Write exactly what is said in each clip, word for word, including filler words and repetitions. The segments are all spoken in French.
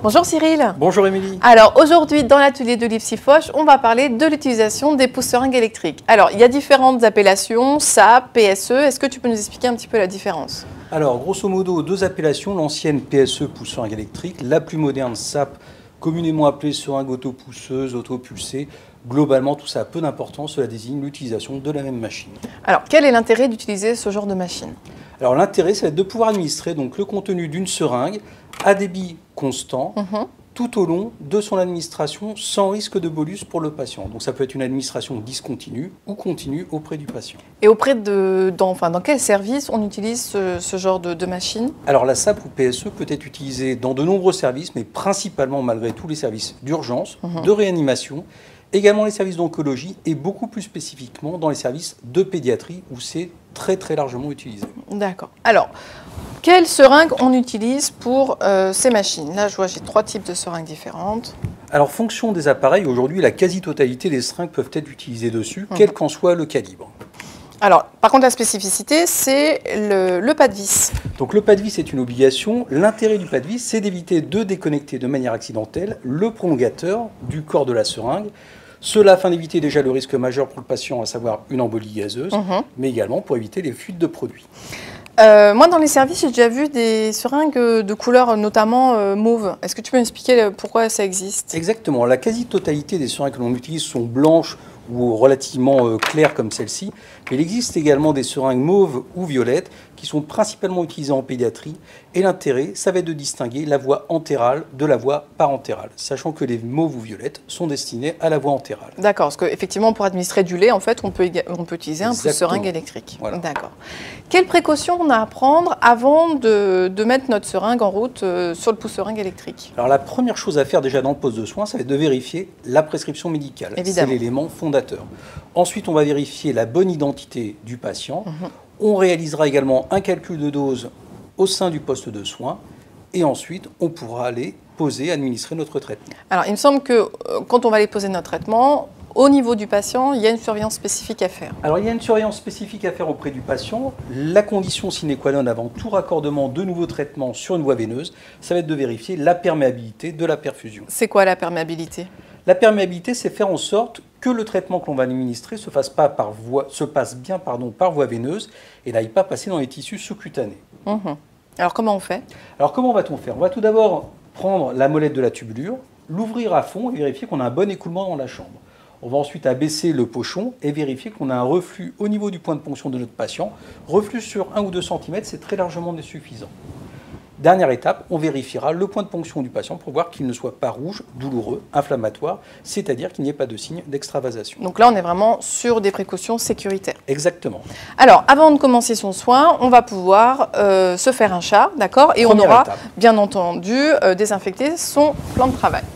Bonjour Cyril. Bonjour Émilie. Alors aujourd'hui dans l'atelier de Lipsy-Foch, on va parler de l'utilisation des pousse-seringues électriques. Alors il y a différentes appellations, S A P, P S E, est-ce que tu peux nous expliquer un petit peu la différence? Alors grosso modo deux appellations, l'ancienne P S E pousse-seringue électrique, la plus moderne S A P, communément appelée seringue autopousseuse, autopulsée. Globalement tout ça a peu d'importance, cela désigne l'utilisation de la même machine. Alors quel est l'intérêt d'utiliser ce genre de machine? Alors l'intérêt c'est de pouvoir administrer donc, le contenu d'une seringue à débit constant, mm-hmm. tout au long de son administration sans risque de bolus pour le patient. Donc ça peut être une administration discontinue ou continue auprès du patient. Et auprès de, dans, enfin, dans quel service on utilise ce, ce genre de, de machine? Alors la S A P ou P S E peut être utilisée dans de nombreux services, mais principalement malgré tout les services d'urgence, mm-hmm. de réanimation, également les services d'oncologie et beaucoup plus spécifiquement dans les services de pédiatrie où c'est très très largement utilisé. D'accord. Alors, quelles seringues on utilise pour euh, ces machines? Là, je vois, j'ai trois types de seringues différentes. Alors, fonction des appareils, aujourd'hui, la quasi-totalité des seringues peuvent être utilisées dessus, mmh. quel qu'en soit le calibre. Alors, par contre, la spécificité, c'est le, le pas de vis. Donc, le pas de vis est une obligation. L'intérêt du pas de vis, c'est d'éviter de déconnecter de manière accidentelle le prolongateur du corps de la seringue. Cela afin d'éviter déjà le risque majeur pour le patient, à savoir une embolie gazeuse, mmh. mais également pour éviter les fuites de produits. Euh, moi, dans les services, j'ai déjà vu des seringues de couleur notamment euh, mauve. Est-ce que tu peux m'expliquer pourquoi ça existe? Exactement. La quasi-totalité des seringues que l'on utilise sont blanches ou relativement euh, claires comme celle-ci. Mais il existe également des seringues mauves ou violettes qui sont principalement utilisées en pédiatrie. Et l'intérêt, ça va être de distinguer la voie entérale de la voie parentérale, sachant que les mauves ou violettes sont destinées à la voie entérale. D'accord, parce qu'effectivement, pour administrer du lait, en fait, on peut, on peut utiliser Exactement. un pousse-seringue électrique. Voilà. D'accord. Quelles précautions on a à prendre avant de, de mettre notre seringue en route euh, sur le pousse-seringue électrique? Alors la première chose à faire déjà dans le poste de soins, ça va être de vérifier la prescription médicale. C'est l'élément fondateur. Ensuite, on va vérifier la bonne identité du patient. Mmh. On réalisera également un calcul de dose au sein du poste de soins. Et ensuite, on pourra aller poser, administrer notre traitement. Alors, il me semble que euh, quand on va aller poser notre traitement, au niveau du patient, il y a une surveillance spécifique à faire. Alors, il y a une surveillance spécifique à faire auprès du patient. La condition sine qua non avant tout raccordement de nouveaux traitements sur une voie veineuse, ça va être de vérifier la perméabilité de la perfusion. C'est quoi la perméabilité? La perméabilité, c'est faire en sorte que le traitement que l'on va administrer se, fasse pas par voie, se passe bien pardon, par voie veineuse et n'aille pas passer dans les tissus sous-cutanés. Mmh. Alors, comment on fait? Alors, comment va-t-on faire? On va tout d'abord prendre la molette de la tubulure, l'ouvrir à fond et vérifier qu'on a un bon écoulement dans la chambre. On va ensuite abaisser le pochon et vérifier qu'on a un reflux au niveau du point de ponction de notre patient. Reflux sur un ou deux centimètres, c'est très largement suffisant. Dernière étape, on vérifiera le point de ponction du patient pour voir qu'il ne soit pas rouge, douloureux, inflammatoire, c'est-à-dire qu'il n'y ait pas de signe d'extravasation. Donc là, on est vraiment sur des précautions sécuritaires. Exactement. Alors, avant de commencer son soin, on va pouvoir euh, se faire un chat, d'accord? Et Première on aura, étape. bien entendu, euh, désinfecté son plan de travail.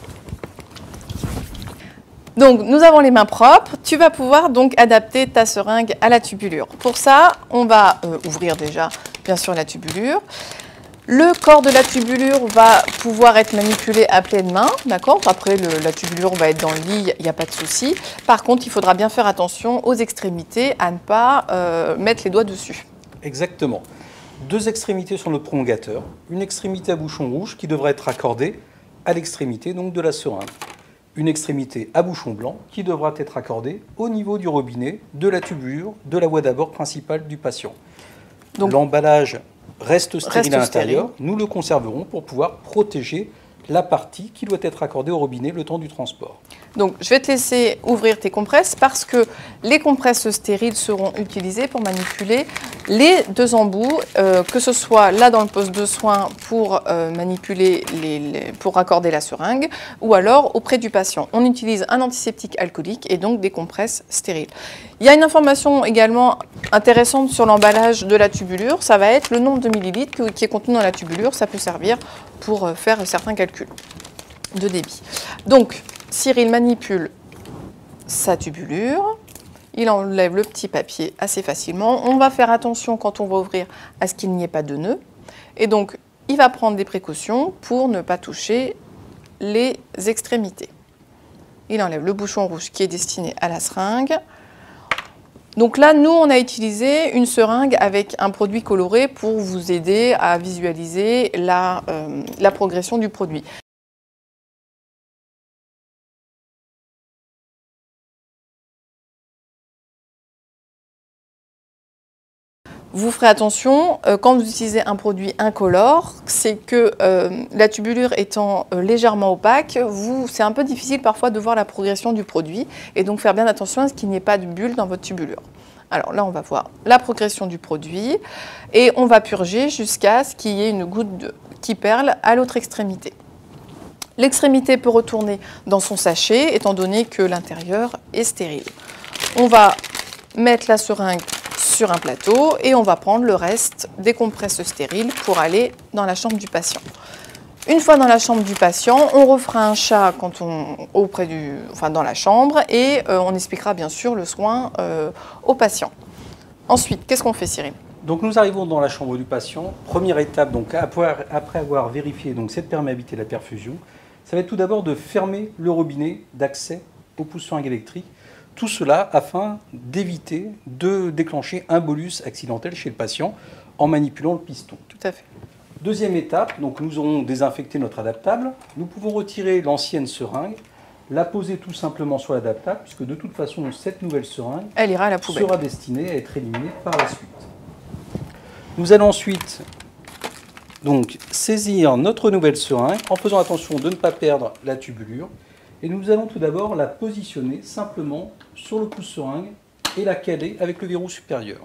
Donc, nous avons les mains propres. Tu vas pouvoir donc adapter ta seringue à la tubulure. Pour ça, on va euh, ouvrir déjà, bien sûr, la tubulure. Le corps de la tubulure va pouvoir être manipulé à pleine main, d'accord? Après, le, la tubulure va être dans le lit, il n'y a pas de souci. Par contre, il faudra bien faire attention aux extrémités, à ne pas euh, mettre les doigts dessus. Exactement. Deux extrémités sur le prolongateur, une extrémité à bouchon rouge qui devra être accordée à l'extrémité donc de la seringue. Une extrémité à bouchon blanc qui devra être accordée au niveau du robinet, de la tubulure, de la voie d'abord principale du patient. L'emballage reste stérile à l'intérieur, nous le conserverons pour pouvoir protéger la partie qui doit être accordée au robinet le temps du transport. Donc, je vais te laisser ouvrir tes compresses parce que les compresses stériles seront utilisées pour manipuler les deux embouts, euh, que ce soit là dans le poste de soins pour euh, manipuler, les, les, pour raccorder la seringue, ou alors auprès du patient. On utilise un antiseptique alcoolique et donc des compresses stériles. Il y a une information également intéressante sur l'emballage de la tubulure, ça va être le nombre de millilitres qui est contenu dans la tubulure, ça peut servir pour faire certains calculs de débit. Donc, Cyril manipule sa tubulure, il enlève le petit papier assez facilement. On va faire attention quand on va ouvrir à ce qu'il n'y ait pas de nœud. Et donc, il va prendre des précautions pour ne pas toucher les extrémités. Il enlève le bouchon rouge qui est destiné à la seringue. Donc là, nous, on a utilisé une seringue avec un produit coloré pour vous aider à visualiser la, euh, la progression du produit. Vous ferez attention, euh, quand vous utilisez un produit incolore, c'est que euh, la tubulure étant euh, légèrement opaque, c'est un peu difficile parfois de voir la progression du produit et donc faire bien attention à ce qu'il n'y ait pas de bulles dans votre tubulure. Alors là, on va voir la progression du produit et on va purger jusqu'à ce qu'il y ait une goutte de, qui perle à l'autre extrémité. L'extrémité peut retourner dans son sachet étant donné que l'intérieur est stérile. On va mettre la seringue sur un plateau et on va prendre le reste des compresses stériles pour aller dans la chambre du patient. Une fois dans la chambre du patient, on refera un chat quand on, auprès du, enfin dans la chambre et euh, on expliquera bien sûr le soin euh, au patient. Ensuite, qu'est-ce qu'on fait, Cyril? Donc nous arrivons dans la chambre du patient. Première étape, donc, après avoir vérifié donc, cette perméabilité de la perfusion, ça va être tout d'abord de fermer le robinet d'accès au pousse-seringue électrique. Tout cela afin d'éviter de déclencher un bolus accidentel chez le patient en manipulant le piston. Tout à fait. Deuxième étape, donc nous aurons désinfecté notre adaptable. Nous pouvons retirer l'ancienne seringue, la poser tout simplement sur l'adaptable, puisque de toute façon, cette nouvelle seringue Elle ira à la poubelle. sera destinée à être éliminée par la suite. Nous allons ensuite donc, saisir notre nouvelle seringue en faisant attention de ne pas perdre la tubulure. Et nous allons tout d'abord la positionner simplement sur le pouce-seringue et la caler avec le verrou supérieur.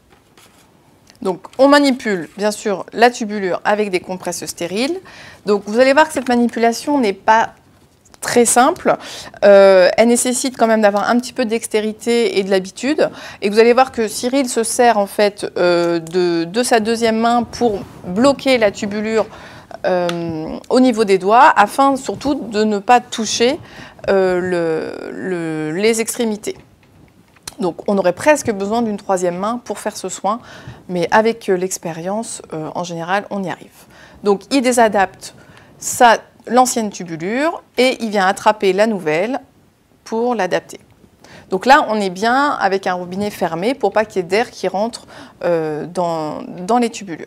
Donc on manipule bien sûr la tubulure avec des compresses stériles. Donc vous allez voir que cette manipulation n'est pas très simple. Euh, elle nécessite quand même d'avoir un petit peu de dextérité et de l'habitude. Et vous allez voir que Cyril se sert en fait euh, de, de sa deuxième main pour bloquer la tubulure Euh, au niveau des doigts, afin surtout de ne pas toucher euh, le, le, les extrémités. Donc on aurait presque besoin d'une troisième main pour faire ce soin, mais avec euh, l'expérience, euh, en général, on y arrive. Donc il désadapte l'ancienne tubulure et il vient attraper la nouvelle pour l'adapter. Donc là, on est bien avec un robinet fermé pour pas qu'il y ait d'air qui rentre euh, dans, dans les tubulures.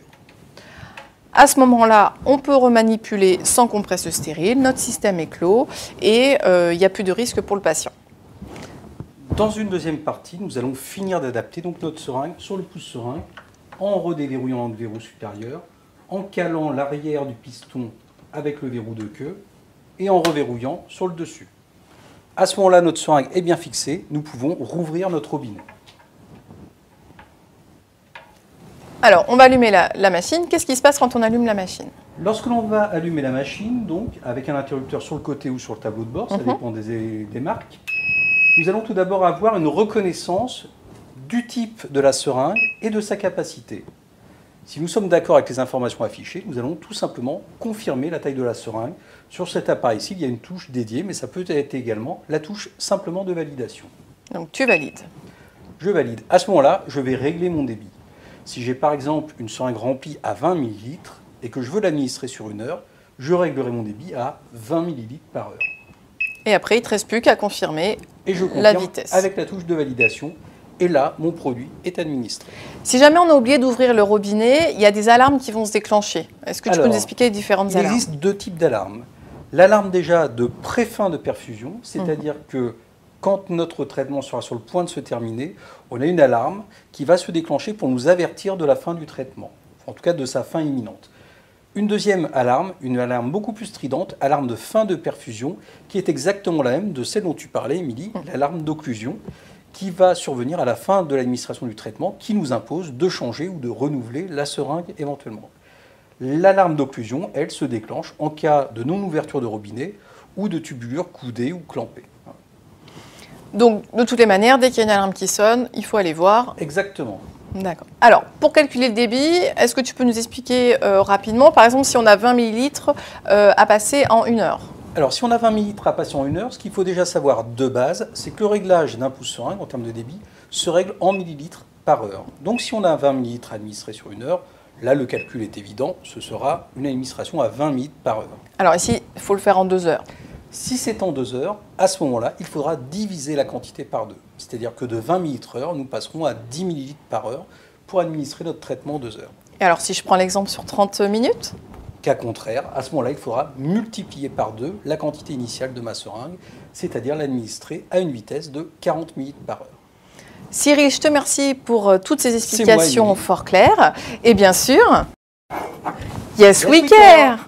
À ce moment-là, on peut remanipuler sans compresse stérile, notre système est clos et euh, il n'y a plus de risque pour le patient. Dans une deuxième partie, nous allons finir d'adapter donc notre seringue sur le pouce-seringue en redéverrouillant le verrou supérieur, en calant l'arrière du piston avec le verrou de queue et en reverrouillant sur le dessus. À ce moment-là, notre seringue est bien fixée, nous pouvons rouvrir notre robinet. Alors, on va allumer la, la machine. Qu'est-ce qui se passe quand on allume la machine? Lorsque l'on va allumer la machine, donc avec un interrupteur sur le côté ou sur le tableau de bord, ça Mm-hmm. dépend des, des marques, nous allons tout d'abord avoir une reconnaissance du type de la seringue et de sa capacité. Si nous sommes d'accord avec les informations affichées, nous allons tout simplement confirmer la taille de la seringue. Sur cet appareil-ci, il y a une touche dédiée, mais ça peut être également la touche simplement de validation. Donc tu valides. Je valide. À ce moment-là, je vais régler mon débit. Si j'ai par exemple une seringue remplie à vingt millilitres et que je veux l'administrer sur une heure, je réglerai mon débit à vingt millilitres par heure. Et après, il ne te reste plus qu'à confirmer Et je confirme la vitesse. avec la touche de validation. Et là, mon produit est administré. Si jamais on a oublié d'ouvrir le robinet, il y a des alarmes qui vont se déclencher. Est-ce que tu Alors, peux nous expliquer les différentes Il alarmes? existe deux types d'alarmes. L'alarme déjà de pré-fin de perfusion, c'est-à-dire mmh. que quand notre traitement sera sur le point de se terminer, on a une alarme qui va se déclencher pour nous avertir de la fin du traitement, en tout cas de sa fin imminente. Une deuxième alarme, une alarme beaucoup plus stridente, alarme de fin de perfusion, qui est exactement la même de celle dont tu parlais, Émilie, mmh. l'alarme d'occlusion, qui va survenir à la fin de l'administration du traitement, qui nous impose de changer ou de renouveler la seringue éventuellement. L'alarme d'occlusion, elle, se déclenche en cas de non-ouverture de robinet ou de tubulure coudée ou clampée. Donc, de toutes les manières, dès qu'il y a une alarme qui sonne, il faut aller voir. Exactement. D'accord. Alors, pour calculer le débit, est-ce que tu peux nous expliquer euh, rapidement, par exemple, si on a vingt millilitres euh, à passer en une heure? Alors, si on a vingt millilitres à passer en une heure, ce qu'il faut déjà savoir de base, c'est que le réglage d'un pouce-seringue en termes de débit se règle en millilitres par heure. Donc, si on a vingt millilitres administrés sur une heure, là, le calcul est évident, ce sera une administration à vingt millilitres par heure. Alors ici, il faut le faire en deux heures. Si c'est en deux heures, à ce moment-là, il faudra diviser la quantité par deux. C'est-à-dire que de vingt millilitres heure, nous passerons à dix millilitres par heure pour administrer notre traitement en deux heures. Et alors, si je prends l'exemple sur trente minutes? Cas contraire, à ce moment-là, il faudra multiplier par deux la quantité initiale de ma seringue, c'est-à-dire l'administrer à une vitesse de quarante millilitres par heure. Cyril, je te remercie pour euh, toutes ces C'est moi, explications Émilie. fort claires. Et bien sûr, yes, Yes, we we care. care.